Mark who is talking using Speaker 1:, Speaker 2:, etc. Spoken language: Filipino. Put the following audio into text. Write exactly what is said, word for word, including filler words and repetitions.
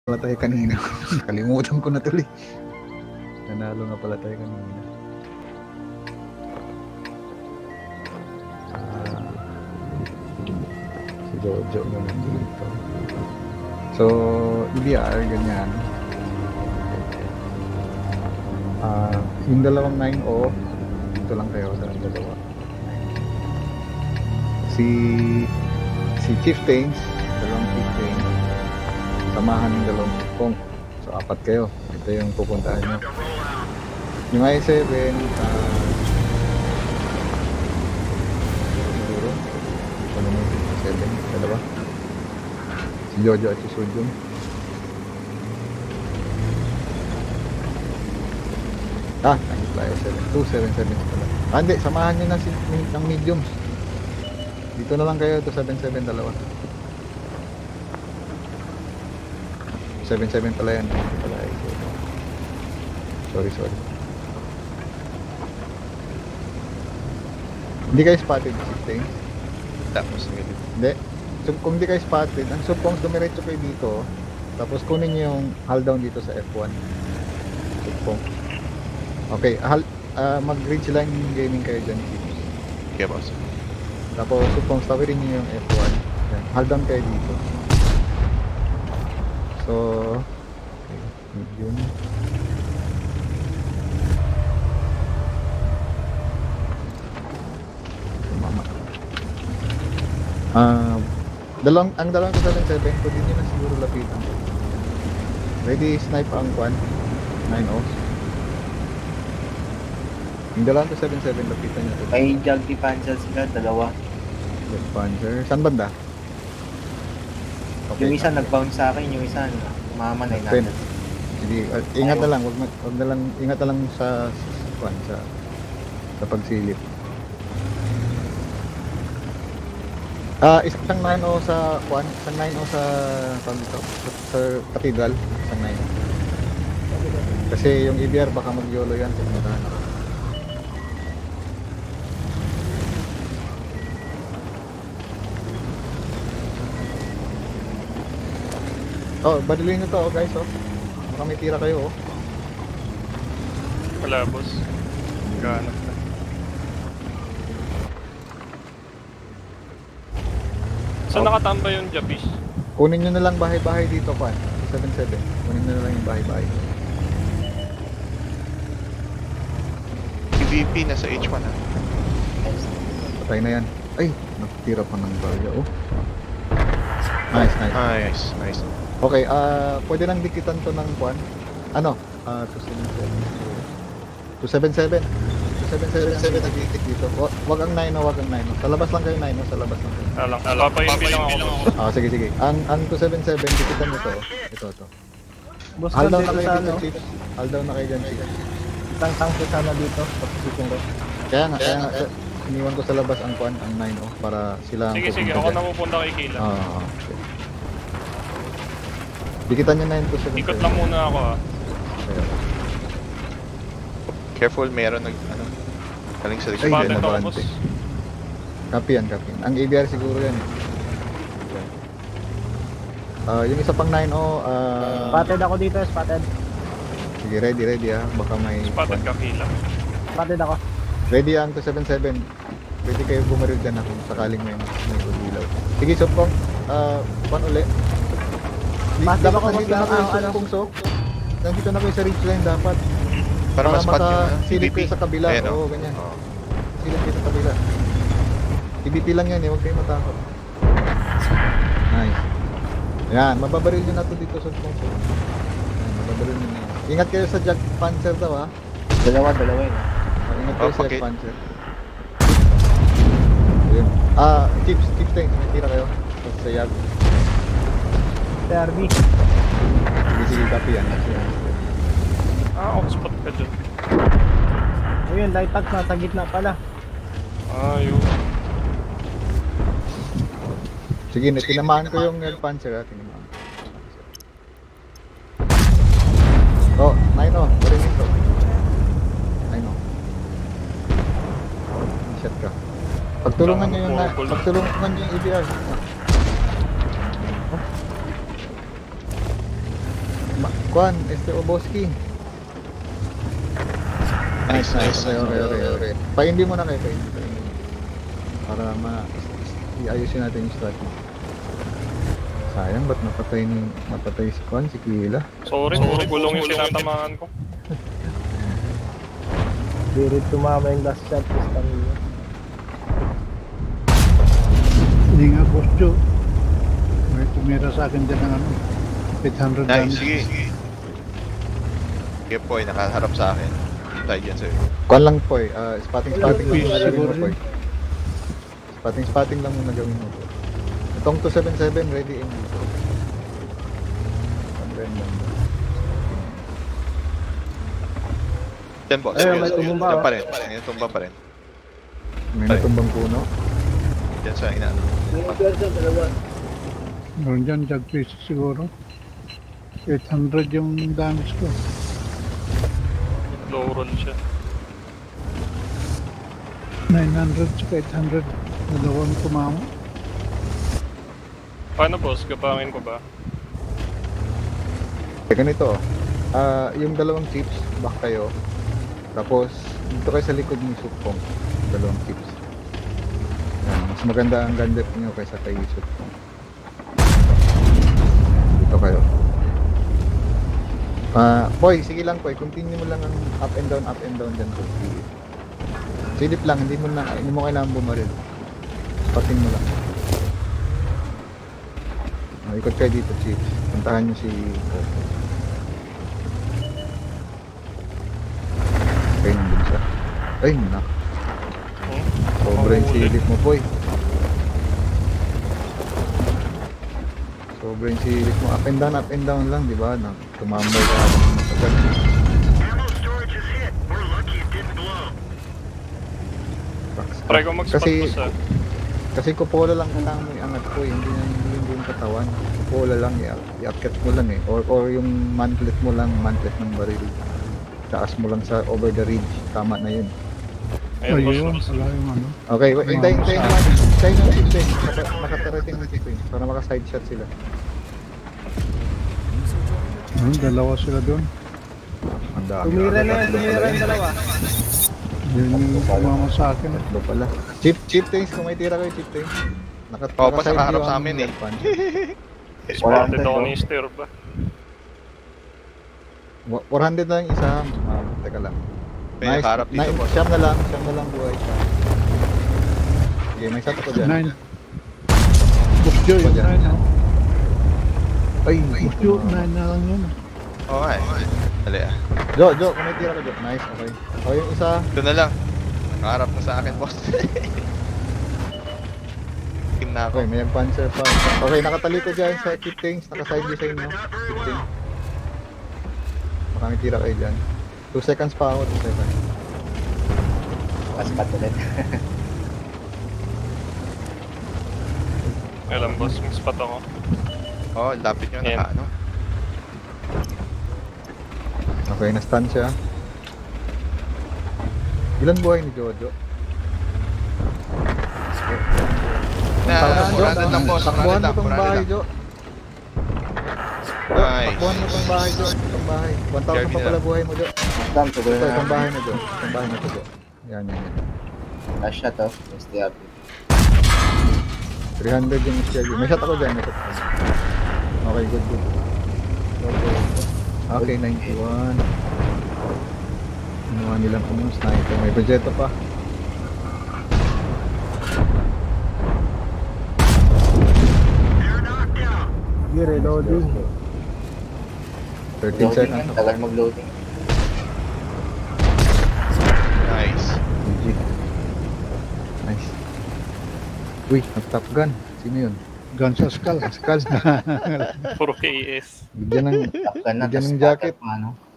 Speaker 1: pala tayo kanina. Kalimutan ko na tuloy. Nanalo nga pala tayo kanina. Ah, si Jojo na nandito. So, E B R, ganyan. Ah, yung dalawang nine O, dito lang kayo sa dalawa. Si si Chieftains, dalawang Chieftains, samahan ng dalawang Chiefpong. So, apat kayo. Ito yung pupuntahan nyo. Yung I seven, uh, siguro, ano mo, I seven, dalawa. Si Jojo at si Sujung. Ah, tayo seven, two seven seven pala. Ah, hindi, samahan nyo na si, ng mediums. Dito na lang kayo, two seven seven, dalawa. seven seven pala yan. Pala, sorry, sorry. Hindi kayo spotted, sixteen?
Speaker 2: Tapos ngayon.
Speaker 1: Hindi. So, kung hindi kayo spotted, ang suppongs dumiretso kayo dito, tapos kunin nyo yung hull down dito sa F one. Supong. Okay, hal, uh, mag-reach line gaming kayo dyan.
Speaker 2: Okay, boss.
Speaker 1: Tapos suppongs tawirin nyo yung F one. Yan, hull down kayo dito. So, okay, yun. Mama. Ah, uh, dalawang, ang dalawang two seven seven, pwede nyo na siguro lapitan. Ready snipe ang kwan, nine O. Yung dalawang two seven seven, lapitan nyo.
Speaker 3: May Jagdi Panzer sila, dalawa.
Speaker 1: Jagdi Panzer, saan banda?
Speaker 3: Okay, yung isa nag-bounce sa akin, yung isa umama na yun.
Speaker 1: Sige, uh, ingat na lang, wag, wag na lang, ingat na lang sa sa, sa, sa pagsilip. Ah, uh, isang nine O sa kwan, isang nine O sa sa, sa, sa cathedral, isang nine O. Kasi yung E B R baka mag-yolo yan sa pinatahan. Oh, badalin nyo to, oh, guys, oh. Baka may tira kayo, oh.
Speaker 4: Wala, boss. Gaanap na. Saan
Speaker 1: Oh.
Speaker 4: nakatambay yung Japish?
Speaker 1: Kunin nyo na lang bahay-bahay dito, Kwan. seven seven. Kunin nyo na lang yung bahay-bahay.
Speaker 2: E V P nasa H one, ha?
Speaker 1: Patay na yan. Ay, nakatira pa ng barya, oh. Nice, nice.
Speaker 2: Nice, nice.
Speaker 1: Okay, ah, uh, pwede nang dikitan to ng kwan. Ano? Ah, uh, two seven seven. two seven seven. two seven seven nag-dikit dito. Wag, wag ang nine O, wag ang nine O. Sa labas lang kayo nine O, sa labas lang kayo.
Speaker 4: Alang, papayimpi lang ako.
Speaker 1: Ah, sige, sige. Ang ang two seven seven, dikitan nyo to. Ito, to.
Speaker 3: Boss,
Speaker 1: Hold down
Speaker 3: dito
Speaker 1: na kayo
Speaker 3: sa
Speaker 1: dito,
Speaker 3: ano?
Speaker 1: Chiefs. Hold down na kayo dyan, Chiefs.
Speaker 3: Isang tanke sana dito, pagkisipin ko.
Speaker 1: Kaya nga, kaya nga, iniwan ko sa labas ang kwan, ang nine O, para sila ang
Speaker 4: Sige, sige.
Speaker 1: pupunta
Speaker 4: Ako
Speaker 1: dyan.
Speaker 4: na pupunta kay Kila.
Speaker 1: Ah, okay. Dikitan nyo na yung two seven seven.
Speaker 4: Ikot lang muna ako, ha.
Speaker 1: Okay.
Speaker 2: Careful, meron nag, ano, galing sa
Speaker 1: Ay,
Speaker 2: likod.
Speaker 4: Spotted
Speaker 1: hindi,
Speaker 4: ako,
Speaker 1: nabante.
Speaker 4: boss.
Speaker 1: Copy yan, copy yan. Ang A B R siguro yan. Ah, uh, yung isa pang nine O, ah... Uh,
Speaker 3: Spotted ako dito, spotted.
Speaker 1: sige, ready, ready ah. Baka may...
Speaker 4: Spotted ka, Kila.
Speaker 3: Spotted ako.
Speaker 1: Ready ang two seven seven. Pwede kayo bumaril dyan ako sakaling may may ilaw. Sige, Sopong. Ah, uh, pan uli.
Speaker 3: Massive
Speaker 1: Dapat
Speaker 3: ako,
Speaker 1: nandito na
Speaker 3: boss,
Speaker 1: kayo
Speaker 3: ano,
Speaker 1: sa
Speaker 3: ano.
Speaker 1: Sopong, Sok. Nandito na kayo sa reach line dapat.
Speaker 2: Para ma-spot yung uh,
Speaker 1: silip
Speaker 2: E V P.
Speaker 1: kayo sa kabila.
Speaker 2: Ayan,
Speaker 1: Oo,
Speaker 2: oh.
Speaker 1: ganyan.
Speaker 2: Oh.
Speaker 1: Silip kayo sa kabila. E V P lang yan eh, huwag kayo matakot. Nice. Yan, mababaril nyo na ito dito sa Sopong. Yan, mababaril nyo na yan. Ingat kayo sa Jag Panzer daw ha.
Speaker 3: Dalawa, dalawa yun.
Speaker 1: Oh, ingat kayo
Speaker 2: Oh,
Speaker 1: sa
Speaker 2: okay.
Speaker 1: Jag Panzer. Ayun. Ah, Chiefs, Chiefs tanks, may tira kayo. Sa Yag.
Speaker 3: T R B.
Speaker 1: Sige, sige, copy yan.
Speaker 4: Ah, off-spot ka dyan.
Speaker 3: Ayun, light tag nasa gitna pala.
Speaker 4: Ah, yun.
Speaker 1: Sige, tinamaan ko yung Yag Panzer ha. Tinamaan ko. Oh, nine O. Bariling ko. nine O. Shot ka. Pagtulungan nyo yung na, pagtulungan nyo yung E B R. Oh. Kwan, este Oboski. Nice, nice.
Speaker 2: Nice,
Speaker 1: Okay, okay, okay, okay. Paindi mo na kayo, paindi. paindi. Para ma... iayusin natin yung strategy. Sayang, ba't napatay ni... napatay si Kwan, si Kila?
Speaker 4: Sorry, sorry, gulong yung sinatamaan ko.
Speaker 3: Birit tumama yung last shot. Tapos kanina.
Speaker 5: Hindi nga, Boss Joe. May tumira sa akin dyan ng ano, eight hundred
Speaker 2: Nice,
Speaker 5: damage.
Speaker 2: sige. Sige po, nakaharap sa akin. Tayo dyan sa'yo.
Speaker 1: Kwan lang po eh, ah, spotting spotting lang muna gawin mo
Speaker 5: Siguro
Speaker 1: po eh. Spotting spotting lang muna gawin mo po. Itong two seventy-seven ready in dito. Pag-rem lang.
Speaker 2: Dyan boss.
Speaker 3: Ayun,
Speaker 2: Ayun,
Speaker 3: may tumumba,
Speaker 2: Dyan
Speaker 3: oh.
Speaker 2: pa rin. May tumba pa rin.
Speaker 1: May natumbang puno.
Speaker 2: Dyan sa ina.
Speaker 5: Meron dyan, jag pieces siguro. eight hundred yung damage ko.
Speaker 4: Low roll siya.
Speaker 5: nine hundred sa eight hundred. Dalawang tumama.
Speaker 4: Paano boss? Gabangin ko ba?
Speaker 1: Eh, ganito, ah yung dalawang chips, back kayo. Tapos, dito kayo sa likod ng supong. Dalawang chips. Yan, mas maganda ang gandep nyo kaysa kay supong. Dito kayo. Ah, boy, sige lang boy, continue mo lang ang up and down, up and down dyan po. Silip. Silip lang, hindi mo na, hindi mo kailangan bumaril. Pating mo lang. Ah, ikot kayo dito, chips. Puntahan nyo si Coco. Okay, nandun siya. Ay, nak.
Speaker 4: Hmm?
Speaker 1: Sobrang
Speaker 4: Mahuli.
Speaker 1: silip mo, boy. Sobrang silip mo. Up and down, up and down lang, di ba? Na, tumambay ka.
Speaker 6: Ammo storage is hit. We're lucky it didn't blow.
Speaker 4: Try ko mag-spot
Speaker 1: Kasi,
Speaker 4: boss ah.
Speaker 1: kasi kupola lang kailangan mo iangat ko, hindi na hindi yung buong katawan. Kupola lang, i- i-upcat mo lang eh. Or, or yung mantlet mo lang, mantlet ng baril. Taas mo lang sa over the ridge. Tama na yun.
Speaker 4: Ayun boss,
Speaker 5: Ayun,
Speaker 4: boss.
Speaker 5: wala yung ano.
Speaker 1: Okay, wait, hintayin, hintayin mo. Hintayin yung chip eh. Naka- Nakatarating ng chip eh. Para maka-side shot sila.
Speaker 5: Ayun, dalawa sila doon.
Speaker 1: Ang dami.
Speaker 3: Tumira na yan,
Speaker 1: Tatlo
Speaker 3: tumira
Speaker 1: pala
Speaker 3: yung
Speaker 1: yun.
Speaker 3: dalawa.
Speaker 5: Yun yung tumama sa akin.
Speaker 1: Tatlo pala. Chip, chip things. Kung may tira kayo, chip things. Naka,
Speaker 2: Oh, basta
Speaker 1: naka-side
Speaker 2: nakaharap
Speaker 1: view
Speaker 2: sa
Speaker 1: ang
Speaker 2: amin eh.
Speaker 1: punch.
Speaker 4: Spotted ako ni Stir ba?
Speaker 1: Wa- four hundred lang yung isa. Ah, teka lang.
Speaker 2: May nakaharap dito
Speaker 1: Nine-
Speaker 2: boss.
Speaker 1: Siyam na lang. Siyam na lang buhay siya. Okay, may shot ako dyan.
Speaker 5: Nine. Boss Joe, yung
Speaker 1: Dyan.
Speaker 5: nine. oh.
Speaker 1: Ay,
Speaker 5: Boss Joe, nine na lang yun.
Speaker 2: Oo nga eh. Dali ah.
Speaker 1: Jo, Jo, kung may tira ka, Jo. Nice, okay. Okay, yung isa.
Speaker 2: Ito na lang. Nakaharap na sa akin boss. Team na ako.
Speaker 1: Okay, may panzer pa. Okay, nakatalikod dyan sa keep things. Naka-side view sa inyo. Keep things. Baka may tira kayo dyan. two seconds pa ako, two seconds.
Speaker 3: Paspat ulit.
Speaker 4: Alam boss, mag-spot ako.
Speaker 2: Oo, oh, lapit nyo
Speaker 4: Yan.
Speaker 2: naka ano.
Speaker 1: Okay, na-stun siya. Ilan buhay ni Jojo?
Speaker 2: Na,
Speaker 1: Takbuhan,
Speaker 2: four hundred lang boss.
Speaker 1: Takbuhan mo
Speaker 2: four hundred lang,
Speaker 1: tong
Speaker 2: four hundred
Speaker 1: bahay,
Speaker 2: lang.
Speaker 1: Jo.
Speaker 2: Nice.
Speaker 1: Takbuhan mo tong bahay, Jo. Itong bahay. one thousand pa
Speaker 2: Kirby
Speaker 1: pala
Speaker 2: na.
Speaker 1: buhay mo, Jo.
Speaker 7: Dam, siguro
Speaker 1: Ito, itong
Speaker 7: na.
Speaker 1: bahay mo, Jo. Itong bahay mo to, Jo. Yan, yan, yan.
Speaker 7: Last shot, oh. Stay up.
Speaker 1: three hundred yung S L U. May shot ako dyan, may shot ako. Okay, good, good. Okay, okay ninety-one. Kinuha nilang kung yung sniper. May budgeto pa.
Speaker 6: They're knocked out.
Speaker 3: Sige, reloading.
Speaker 1: thirteen
Speaker 7: Loading
Speaker 1: seconds.
Speaker 7: yan, tagal mag-loading.
Speaker 2: Nice.
Speaker 1: G G. Nice. Uy, nag-top gun. Sino yun?
Speaker 5: Gun sa skull.
Speaker 1: Pascal.
Speaker 4: Puro K S.
Speaker 1: Bigyan ng,
Speaker 7: Top gun na,
Speaker 1: bigyan
Speaker 7: tas
Speaker 1: ng jacket.
Speaker 7: pa, ano.